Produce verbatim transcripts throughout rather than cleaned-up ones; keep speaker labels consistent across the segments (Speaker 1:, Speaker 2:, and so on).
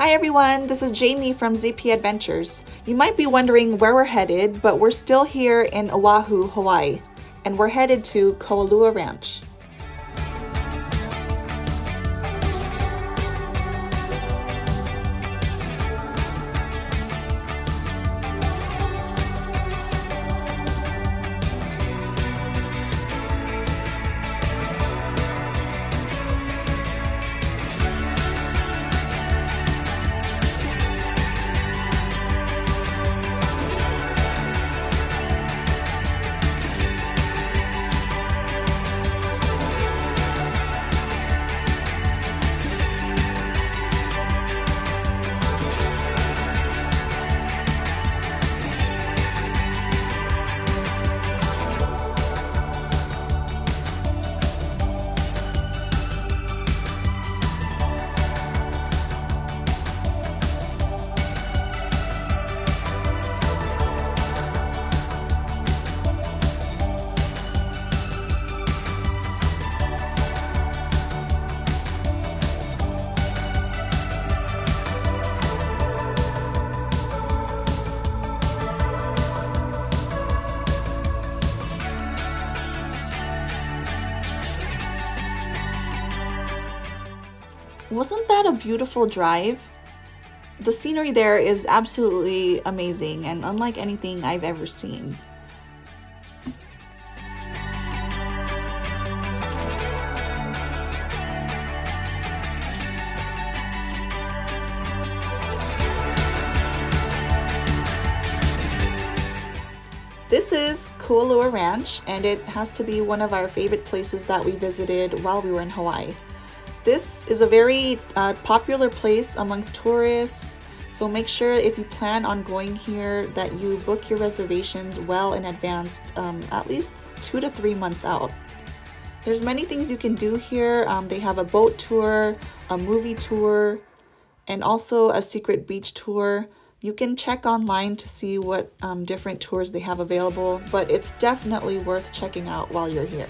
Speaker 1: Hi everyone, this is Jamie from Z P Adventures. You might be wondering where we're headed, but we're still here in Oahu, Hawaii, and we're headed to Kualoa Ranch. Wasn't that a beautiful drive? The scenery there is absolutely amazing and unlike anything I've ever seen. This is Kualoa Ranch, and it has to be one of our favorite places that we visited while we were in Hawaii. This is a very uh, popular place amongst tourists, so make sure if you plan on going here that you book your reservations well in advance, um, at least two to three months out. There's many things you can do here. Um, they have a boat tour, a movie tour, and also a secret beach tour. You can check online to see what um, different tours they have available, but it's definitely worth checking out while you're here.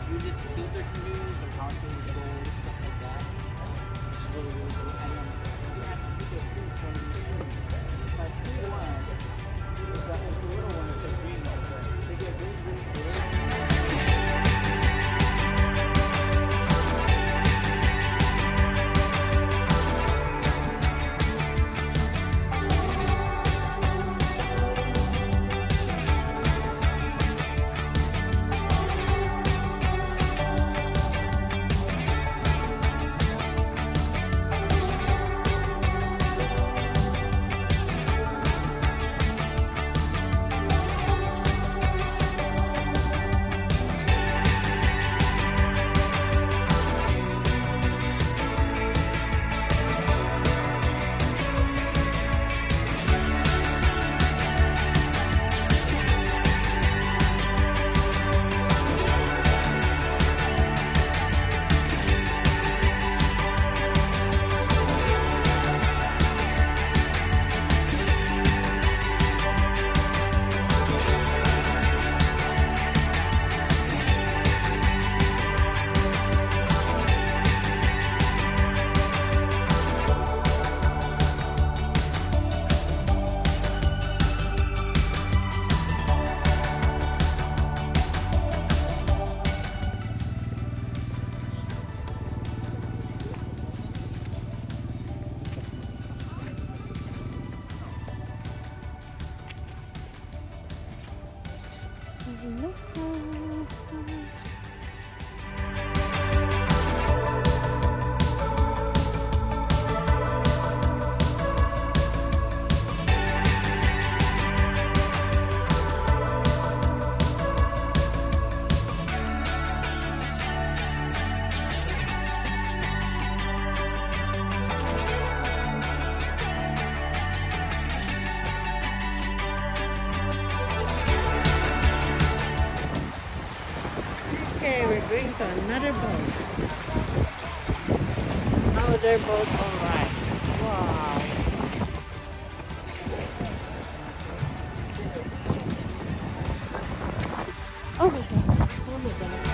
Speaker 2: use it to seal their canoes, their mountains, goals, stuff like that. Which is really, really cool. And then you can actually get those fruit from these trees. So I see one. It's a, it's a little one. It's a green one. They get really, really big.
Speaker 3: Going to another boat. Another boat, alright. Wow. Oh my god. Oh my god.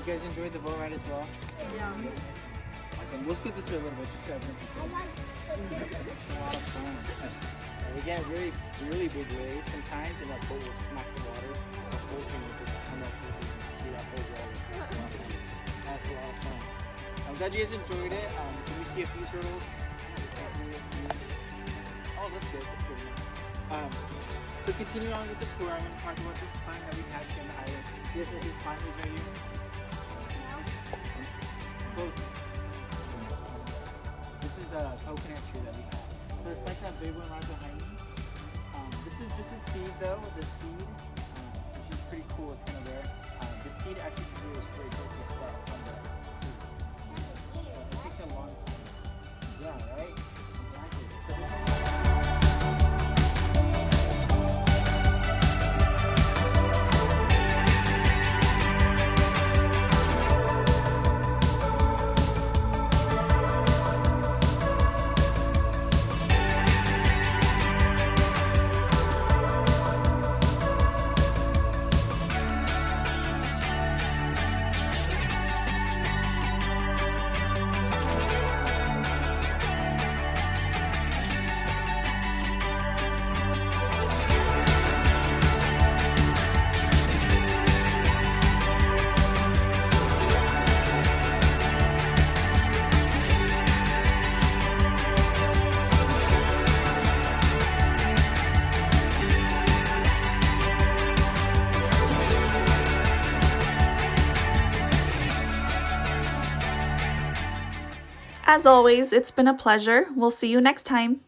Speaker 2: guys enjoyed the boat ride as well?
Speaker 3: Yeah.
Speaker 2: Awesome. We'll scoot this way a little bit just so everyone can see. It's a lot of fun. We get really, really big waves sometimes, and that boat will smack the water. The whole thing will just come up and you can see that whole wall. That's a lot of fun. I'm glad you guys enjoyed it. Um, can we see a few turtles? Oh, that's good. That's good. Um, so continue on with the tour. I'm going to talk about this pond that we have here on the island. You guys know this pond is right here? Close. This is the coconut tree that we have. So it's like that big one right behind me. Um, this is just a seed though, the seed, um, which is pretty cool. It's kind of rare. Um, the seed actually can do is very close to sprout on the tree. So it takes a long time. Yeah, right? Exactly. So
Speaker 1: As always, it's been a pleasure. We'll see you next time.